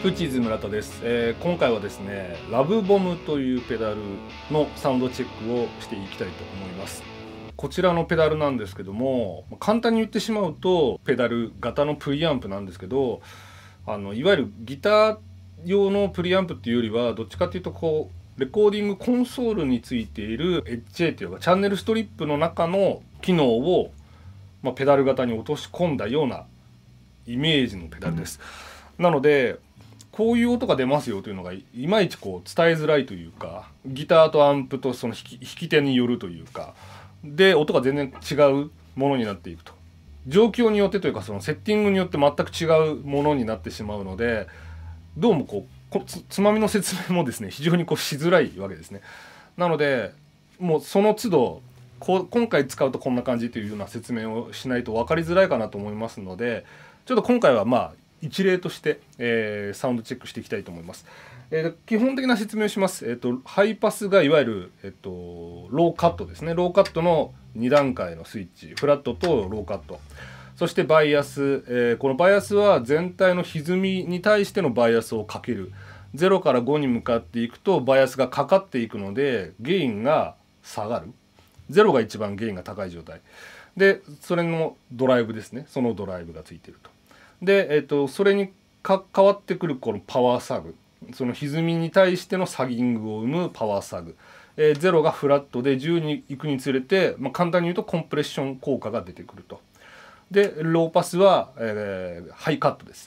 プチーズ村田です、今回はですねラブボムというペダルのサウンドチェックをしていきたいと思います。こちらのペダルなんですけども、簡単に言ってしまうとペダル型のプリアンプなんですけど、いわゆるギター用のプリアンプっていうよりはどっちかっていうとこうレコーディングコンソールについている HA というかチャンネルストリップの中の機能を、ペダル型に落とし込んだようなイメージのペダルです。なのでこういう音が出ますよというのがいまいちこう伝えづらいというか、ギターとアンプとその弾き手によるというかで音が全然違うものになっていくと、状況によってというかそのセッティングによって全く違うものになってしまうので、どうもつまみの説明もですね非常にしづらいわけですね。なのでもうその都度今回使うとこんな感じというような説明をしないと分かりづらいかなと思いますので、ちょっと今回は一例として、サウンドチェックしていきたいと思います。基本的な説明をします。ハイパスがいわゆる、ローカットですね。ローカットの2段階のスイッチ、フラットとローカット。そしてバイアス、このバイアスは全体の歪みに対してのバイアスをかける。0から5に向かっていくとバイアスがかかっていくのでゲインが下がる。0が一番ゲインが高い状態。で、それのドライブですね。そのドライブがついていると。で、それに変わってくるこのパワーサグ、その歪みに対してのサギングを生むパワーサグ、0がフラットで10に行くにつれて、簡単に言うとコンプレッション効果が出てくると。でローパスは、ハイカットです。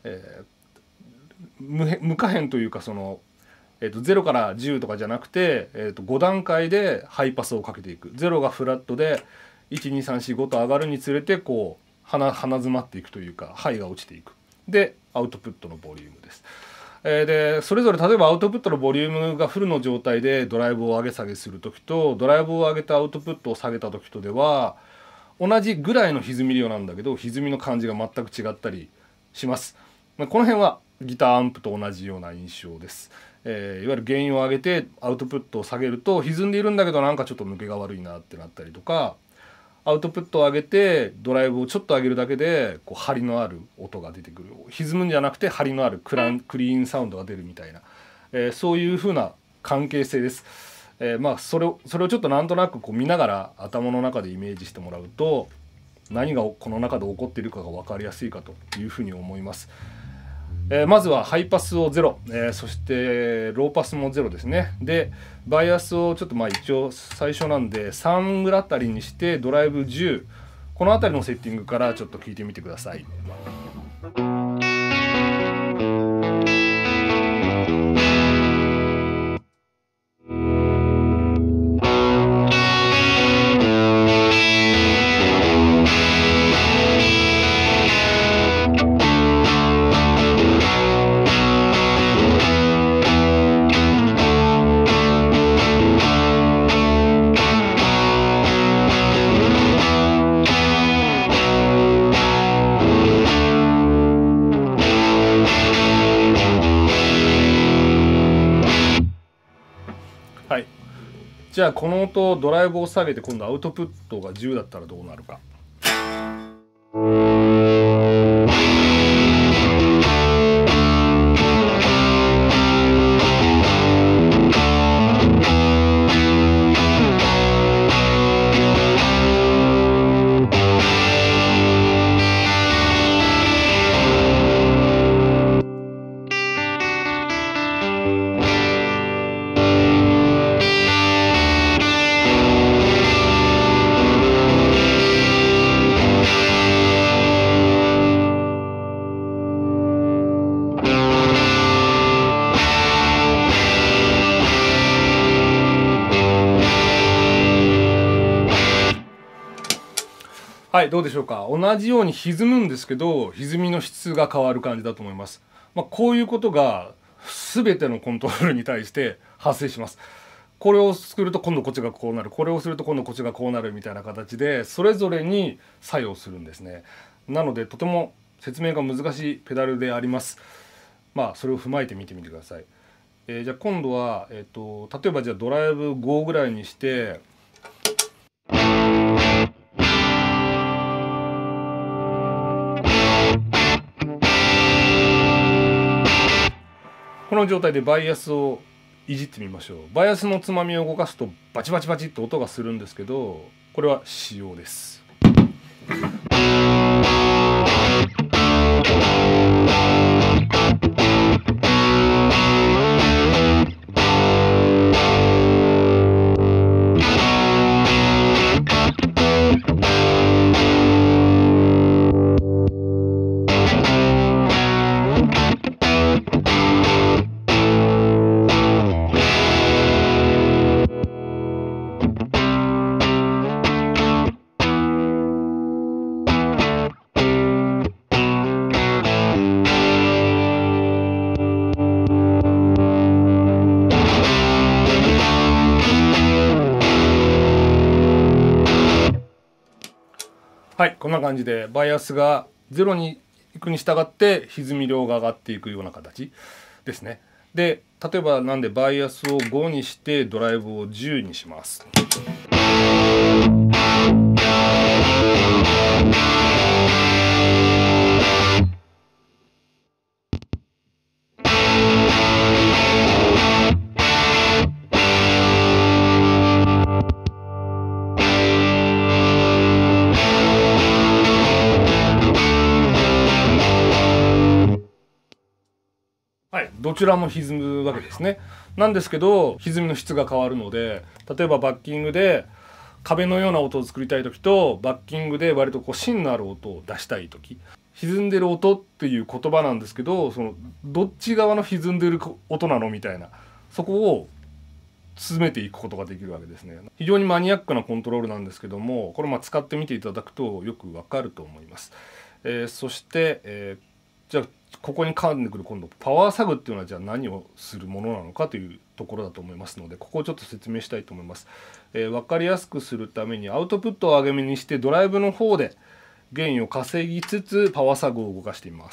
無可変というかその、0から10とかじゃなくて、5段階でハイパスをかけていく。0がフラットで12345と上がるにつれて鼻詰まっていくというかハイが落ちていく。でアウトプットのボリュームです。でそれぞれ例えばアウトプットのボリュームがフルの状態でドライブを上げ下げする時とドライブを上げてアウトプットを下げた時とでは同じぐらいの歪み量なんだけど歪みの感じが全く違ったりします。この辺はギターアンプと同じような印象です。いわゆるゲインを上げてアウトプットを下げると歪んでいるんだけどなんかちょっと抜けが悪いなってなったりとか、アウトプットを上げてドライブをちょっと上げるだけで張りのある音が出てくる。歪むんじゃなくて張りのあるクリーンサウンドが出るみたいな、そういう風な関係性です。それをちょっとなんとなく見ながら頭の中でイメージしてもらうと何がこの中で起こっているかが分かりやすいかというふうに思います。まずはハイパスを0、そしてローパスも0ですね。でバイアスをちょっと一応最初なんで3ぐらいあたりにしてドライブ10、このあたりのセッティングからちょっと聞いてみてください。はい、じゃあこの音ドライブを下げて今度アウトプットが10だったらどうなるか。はい、どうでしょうか。同じように歪むんですけど歪みの質が変わる感じだと思います。こういうことが全てのコントロールに対して発生します。これをすると今度こっちがこうなる、これをすると今度こっちがこうなるみたいな形でそれぞれに作用するんですね。なのでとても説明が難しいペダルであります。それを踏まえて見てみてください。じゃあ今度は、例えばじゃあドライブ5ぐらいにしてこの状態でバイアスをいじってみましょう。バイアスのつまみを動かすとバチバチバチって音がするんですけど、これは仕様です。はい、こんな感じでバイアスが0に行くに従って歪み量が上がっていくような形ですね。で、例えばなんでバイアスを5にしてドライブを10にします。はい、どちらも歪むわけですね。なんですけど歪みの質が変わるので、例えばバッキングで壁のような音を作りたい時と、バッキングで割とこう芯のある音を出したい時、歪んでる音っていう言葉なんですけど、そのどっち側の歪んでる音なのみたいな、そこを詰めていくことができるわけですね。非常にマニアックなコントロールなんですけども、これ使ってみていただくとよくわかると思います。そして、じゃあここに絡んでくる今度パワーサグっていうのはじゃあ何をするものなのかというところだと思いますので、ここをちょっと説明したいと思います。分かりやすくするためにアウトプットを上げ目にしてドライブの方でゲインを稼ぎつつパワーサグを動かしています。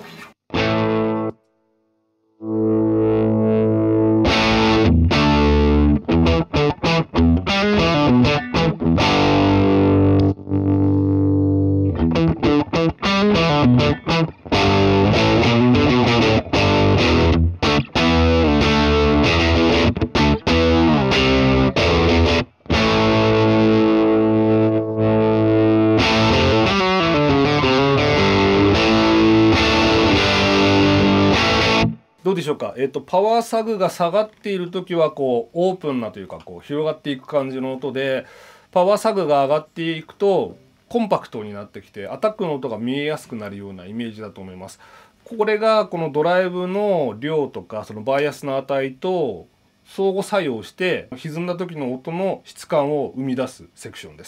どうでしょうか。パワーサグが下がっている時はこうオープンなというかこう広がっていく感じの音で、パワーサグが上がっていくとコンパクトになってきてアタックの音が見えやすくなるようなイメージだと思います。これがこのドライブの量とかそのバイアスの値と相互作用して歪んだ時の音の質感を生み出すセクションです。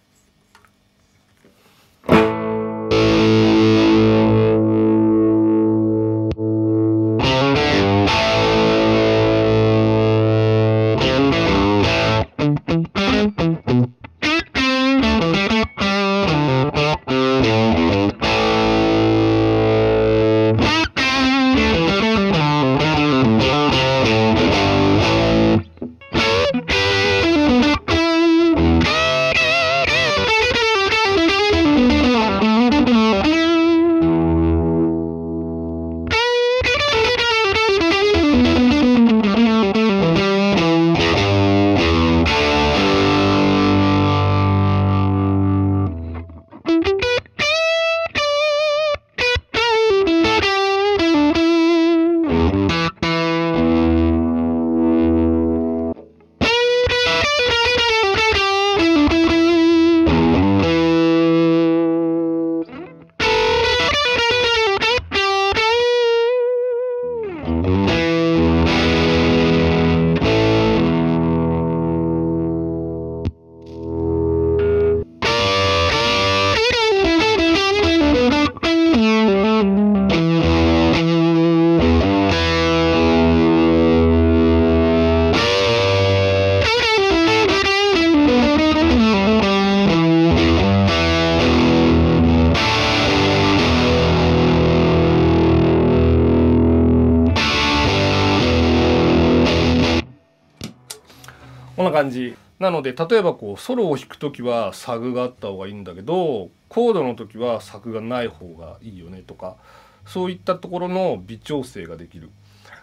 こんな感じなので、例えばこうソロを弾く時はサグがあった方がいいんだけどコードの時はサグがない方がいいよねとか、そういったところの微調整ができる。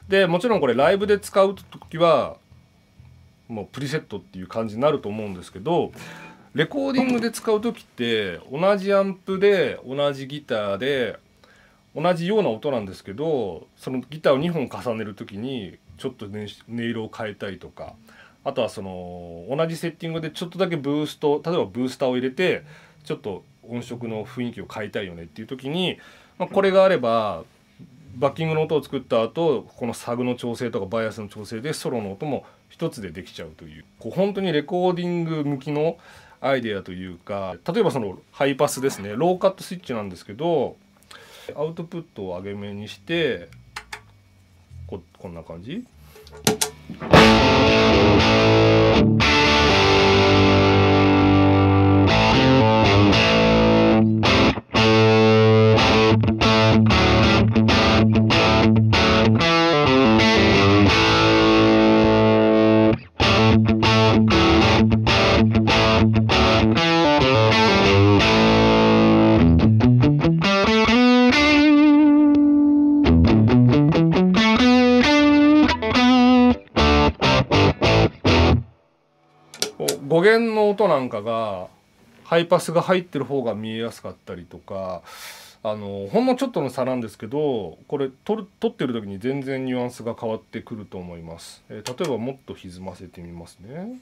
でもちろんこれライブで使う時はもうプリセットっていう感じになると思うんですけど、レコーディングで使う時って同じアンプで同じギターで同じような音なんですけど、そのギターを2本重ねる時にちょっと音色を変えたりとか、あとはその同じセッティングでちょっとだけブースト、例えばブースターを入れてちょっと音色の雰囲気を変えたいよねっていう時に、これがあればバッキングの音を作った後このサグの調整とかバイアスの調整でソロの音も一つでできちゃうという、本当にレコーディング向きのアイデアというか、例えばそのハイパスですね、ローカットスイッチなんですけど、アウトプットを上げ目にしてこんな感じ。5弦の音なんかがハイパスが入ってる方が見えやすかったりとか、ほんのちょっとの差なんですけど、これ撮ってる時に全然ニュアンスが変わってくると思います。例えばもっと歪ませてみますね。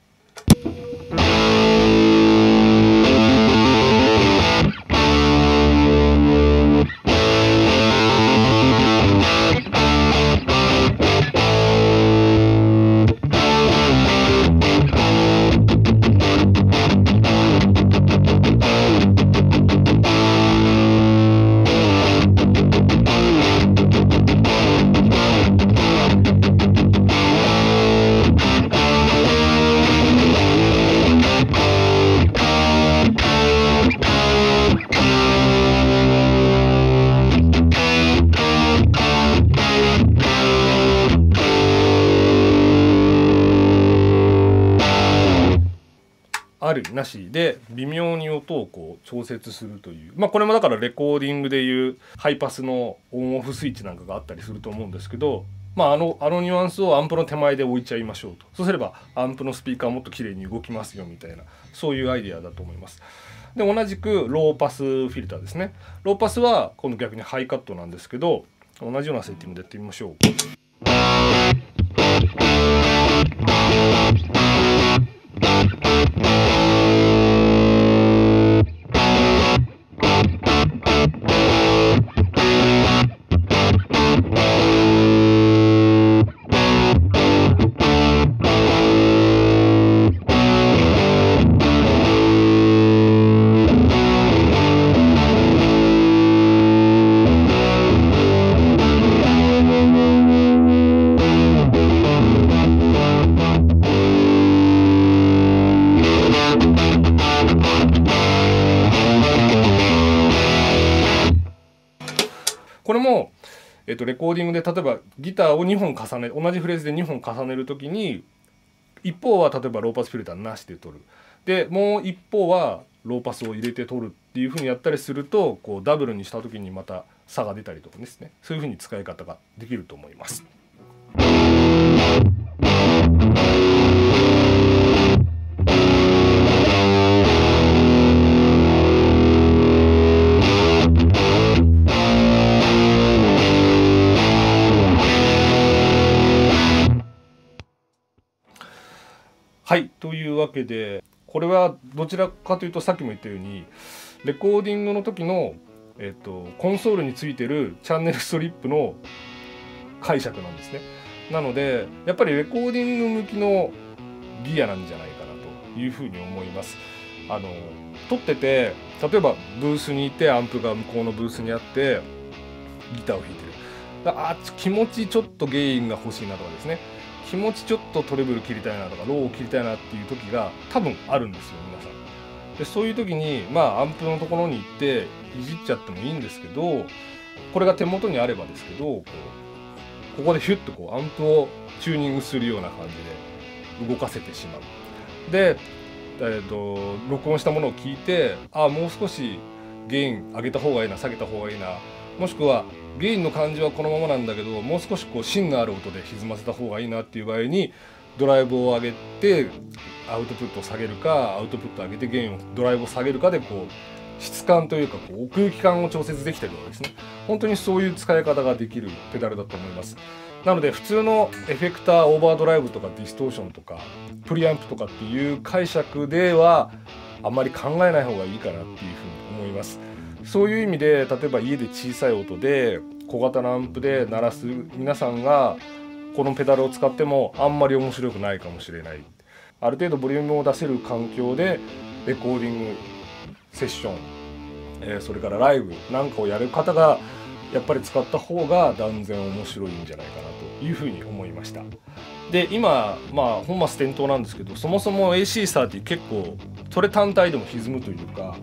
あるなしで微妙に音をこう調節するという、これもだからレコーディングでいうハイパスのオンオフスイッチなんかがあったりすると思うんですけど、あのニュアンスをアンプの手前で置いちゃいましょうと。そうすればアンプのスピーカーもっと綺麗に動きますよみたいな、そういうアイデアだと思います。で同じくローパスフィルターですね。ローパスは今度逆にハイカットなんですけど、同じようなセッティングでやってみましょう。これも、レコーディングで例えばギターを2本重ね、同じフレーズで2本重ねるときに一方は例えばローパスフィルターなしで撮る、でもう一方はローパスを入れて撮るっていうふうにやったりすると、こうダブルにした時にまた差が出たりとかですね、そういうふうに使い方ができると思います。はい、というわけでこれはどちらかというとさっきも言ったようにレコーディングの時の、コンソールについてるチャンネルストリップの解釈なんですね。なのでやっぱりレコーディング向きのギアなんじゃないかなというふうに思います。撮ってて例えばブースにいてアンプが向こうのブースにあってギターを弾いてる、気持ちちょっとゲインが欲しいなとかですね、気持ちちょっとトレブル切りたいなとかローを切りたいなっていう時が多分あるんですよ皆さん。でそういう時にアンプのところに行っていじっちゃってもいいんですけど、これが手元にあればですけど、ここでヒュッとアンプをチューニングするような感じで動かせてしまう。で、録音したものを聞いてもう少しゲイン上げた方がいいな下げた方がいいな、もしくはゲインの感じはこのままなんだけど、もう少しこう芯のある音で歪ませた方がいいなっていう場合に、ドライブを上げてアウトプットを下げるか、アウトプットを上げてゲインをドライブを下げるかでこう質感というかこう奥行き感を調節できたりとかですね、本当にそういう使い方ができるペダルだと思います。なので普通のエフェクター、オーバードライブとかディストーションとかプリアンプとかっていう解釈ではあんまり考えない方がいいかなっていうふうに思います。そういう意味で、例えば家で小さい音で小型のアンプで鳴らす皆さんがこのペダルを使ってもあんまり面白くないかもしれない。ある程度ボリュームを出せる環境でレコーディングセッション、それからライブなんかをやる方がやっぱり使った方が断然面白いんじゃないかなというふうに思いました。で今本末転倒なんですけど、そもそも AC30 結構それ単体でも歪むというか、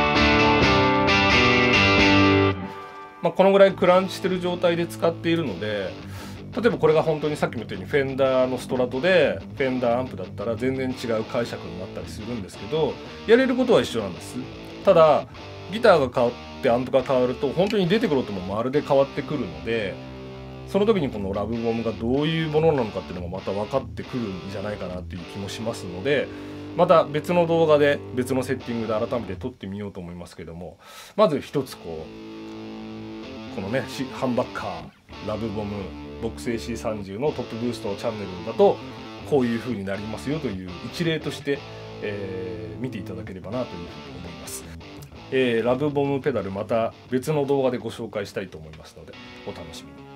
このぐらいクランチしてる状態で使っているので、例えばこれが本当にさっきも言ったようにフェンダーのストラトでフェンダーアンプだったら全然違う解釈になったりするんですけど、やれることは一緒なんです。ただギターが変わってアンプが変わると本当に出てくる音もまるで変わってくるので、その時にこのラブボムがどういうものなのかっていうのがまた分かってくるんじゃないかなっていう気もしますので、また別の動画で別のセッティングで改めて撮ってみようと思いますけども、まず一つこのねハンバッカーラブボムボックス AC30 のトップブーストチャンネルだとこういう風になりますよという一例として、見ていただければなというふうに思います。ラブボムペダルまた別の動画でご紹介したいと思いますのでお楽しみに。